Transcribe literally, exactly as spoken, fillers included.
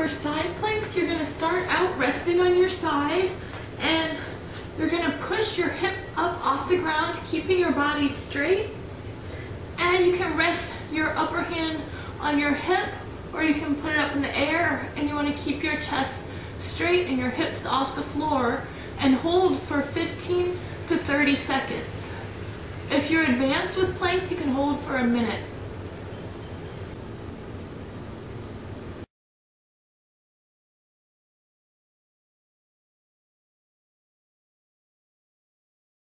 for side planks, you're gonna start out resting on your side, and you're gonna push your hip up off the ground, keeping your body straight. And you can rest your upper hand on your hip, or you can put it up in the air, and you wanna keep your chest straight and your hips off the floor, and hold for fifteen to thirty seconds. If you're advanced with planks, you can hold for a minute.